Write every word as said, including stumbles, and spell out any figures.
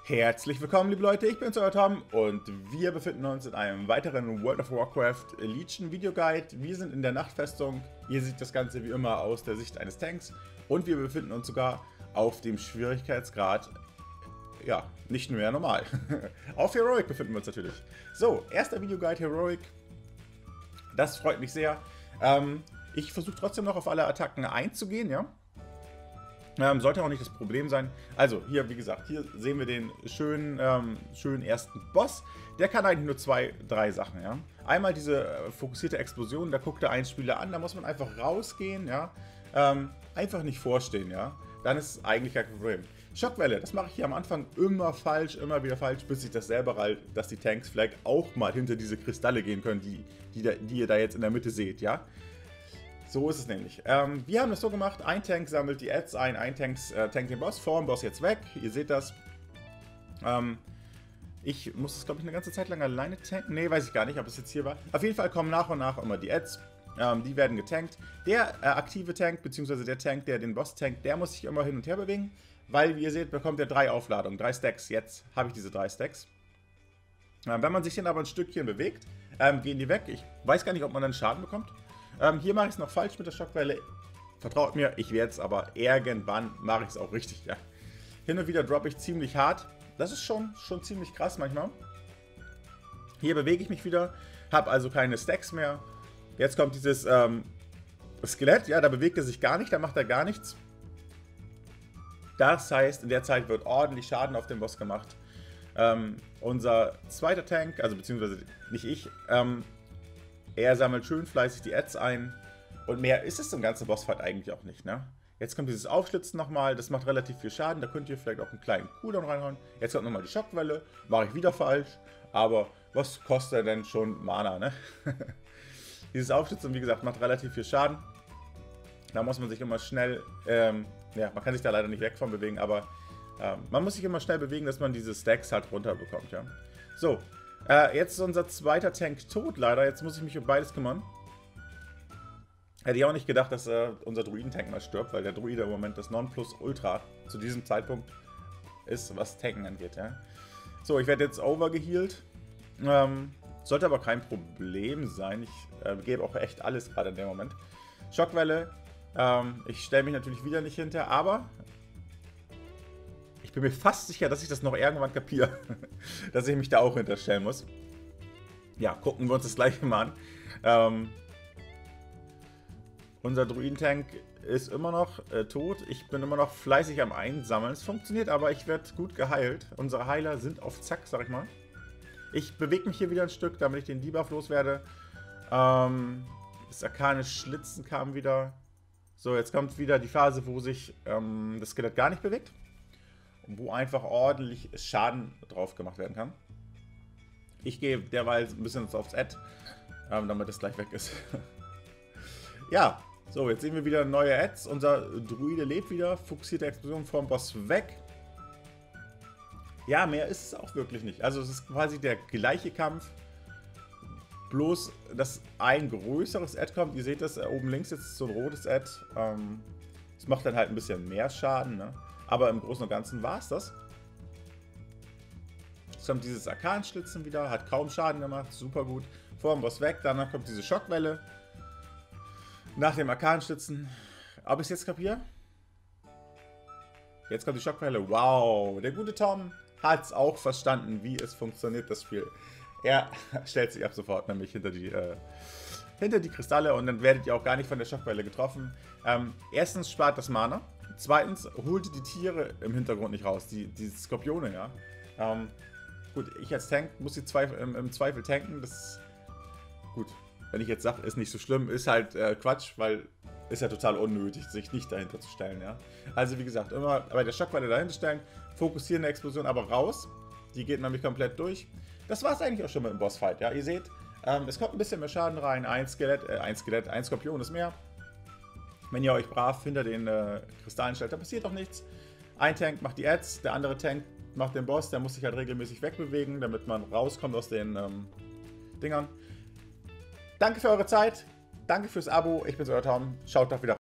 Herzlich willkommen, liebe Leute, ich bin's, euer Tom, und wir befinden uns in einem weiteren World of Warcraft Legion Videoguide. Wir sind in der Nachtfestung, ihr seht das Ganze wie immer aus der Sicht eines Tanks und wir befinden uns sogar auf dem Schwierigkeitsgrad, ja, nicht mehr normal. Auf Heroic befinden wir uns natürlich. So, erster Videoguide Heroic, das freut mich sehr. Ähm, ich versuche trotzdem noch auf alle Attacken einzugehen, ja. Ähm, sollte auch nicht das Problem sein. Also hier, wie gesagt, hier sehen wir den schönen, ähm, schönen ersten Boss. Der kann eigentlich nur zwei, drei Sachen, ja. Einmal diese äh, fokussierte Explosion, da guckt der ein Spieler an, da muss man einfach rausgehen, ja. Ähm, einfach nicht vorstehen, ja. Dann ist eigentlich kein Problem. Schockwelle, das mache ich hier am Anfang immer falsch, immer wieder falsch, bis ich das selber halt, dass die Tanks vielleicht auch mal hinter diese Kristalle gehen können, die, die, da, die ihr da jetzt in der Mitte seht, ja. So ist es nämlich. Ähm, wir haben das so gemacht, ein Tank sammelt die Ads ein, ein Tank äh, tankt den Boss, vor dem Boss jetzt weg, ihr seht das. Ähm, ich muss das, glaube ich, eine ganze Zeit lang alleine tanken. Ne, weiß ich gar nicht, ob es jetzt hier war. Auf jeden Fall kommen nach und nach immer die Ads, ähm, die werden getankt. Der äh, aktive Tank, beziehungsweise der Tank, der den Boss tankt, der muss sich immer hin und her bewegen, weil, wie ihr seht, bekommt er drei Aufladungen, drei Stacks. Jetzt habe ich diese drei Stacks. Ähm, wenn man sich dann aber ein Stückchen bewegt, ähm, gehen die weg. Ich weiß gar nicht, ob man dann Schaden bekommt. Ähm, hier mache ich es noch falsch mit der Schockwelle. Vertraut mir, ich werde es, aber irgendwann mache ich es auch richtig. Ja. Hin und wieder droppe ich ziemlich hart. Das ist schon, schon ziemlich krass manchmal. Hier bewege ich mich wieder, habe also keine Stacks mehr. Jetzt kommt dieses ähm, Skelett, ja, da bewegt er sich gar nicht, da macht er gar nichts. Das heißt, in der Zeit wird ordentlich Schaden auf den Boss gemacht. Ähm, unser zweiter Tank, also beziehungsweise nicht ich, ähm, er sammelt schön fleißig die Ads ein. Und mehr ist es im ganzen Bossfight eigentlich auch nicht, ne? Jetzt kommt dieses Aufschlitzen nochmal. Das macht relativ viel Schaden. Da könnt ihr vielleicht auch einen kleinen Cooldown reinhauen. Jetzt kommt nochmal die Schockwelle. Mache ich wieder falsch. Aber was kostet denn schon Mana, ne? Dieses Aufschlitzen, wie gesagt, macht relativ viel Schaden. Da muss man sich immer schnell... Ähm, ja, man kann sich da leider nicht weg von bewegen, aber... Ähm, man muss sich immer schnell bewegen, dass man diese Stacks halt runterbekommt, ja? So. Äh, jetzt ist unser zweiter Tank tot, leider. Jetzt muss ich mich um beides kümmern. Hätte ich auch nicht gedacht, dass äh, unser Druiden-Tank mal stirbt, weil der Druide im Moment das Nonplusultra zu diesem Zeitpunkt ist, was Tanken angeht. Ja. So, ich werde jetzt overgehealt. Ähm, sollte aber kein Problem sein. Ich äh, gebe auch echt alles gerade in dem Moment. Schockwelle. Ähm, ich stelle mich natürlich wieder nicht hinter, aber... Ich bin mir fast sicher, dass ich das noch irgendwann kapiere, dass ich mich da auch hinterstellen muss. Ja, gucken wir uns das gleich mal an. Ähm, unser Druiden-Tank ist immer noch äh, tot. Ich bin immer noch fleißig am Einsammeln. Es funktioniert, aber ich werde gut geheilt. Unsere Heiler sind auf Zack, sag ich mal. Ich bewege mich hier wieder ein Stück, damit ich den Debuff loswerde. Ähm, das arkane Schlitzen kam wieder. So, jetzt kommt wieder die Phase, wo sich ähm, das Skelett gar nicht bewegt. Wo einfach ordentlich Schaden drauf gemacht werden kann. Ich gehe derweil ein bisschen aufs Ad, ähm, damit es gleich weg ist. Ja, so, jetzt sehen wir wieder neue Ads. Unser Druide lebt wieder, fokussierte Explosion vom Boss weg. Ja, mehr ist es auch wirklich nicht. Also es ist quasi der gleiche Kampf, bloß dass ein größeres Ad kommt. Ihr seht das, oben links jetzt so ein rotes Ad. Ähm, das macht dann halt ein bisschen mehr Schaden, ne? Aber im Großen und Ganzen war es das. Jetzt kommt dieses Arkanschlitzen wieder, hat kaum Schaden gemacht, super gut. Vor dem Boss weg, danach kommt diese Schockwelle. Nach dem Arkanschlitzen. Ob ich es jetzt kapiere? Jetzt kommt die Schockwelle. Wow, der gute Tom hat es auch verstanden, wie es funktioniert, das Spiel. Er stellt sich ab sofort nämlich hinter die, äh, hinter die Kristalle und dann werdet ihr auch gar nicht von der Schockwelle getroffen. Ähm, erstens spart das Mana. Zweitens, holt die Tiere im Hintergrund nicht raus, die, die Skorpione, ja. Ähm, gut, ich als Tank muss die Zweifel, im, im Zweifel tanken, das ist gut. Wenn ich jetzt sage, ist nicht so schlimm, ist halt äh, Quatsch, weil ist ja total unnötig, sich nicht dahinter zu stellen, ja. Also wie gesagt, immer bei der Schockwelle dahinter stellen, fokussieren eine Explosion aber raus, die geht nämlich komplett durch. Das war es eigentlich auch schon mit dem Bossfight, ja. Ihr seht, ähm, es kommt ein bisschen mehr Schaden rein, ein Skelett, äh, ein Skelett, ein Skorpion ist mehr. Wenn ihr euch brav hinter den äh, Kristallen stellt, dann passiert auch nichts. Ein Tank macht die Ads, der andere Tank macht den Boss, der muss sich halt regelmäßig wegbewegen, damit man rauskommt aus den ähm, Dingern. Danke für eure Zeit, danke fürs Abo, ich bin's, euer Tom, schaut doch wieder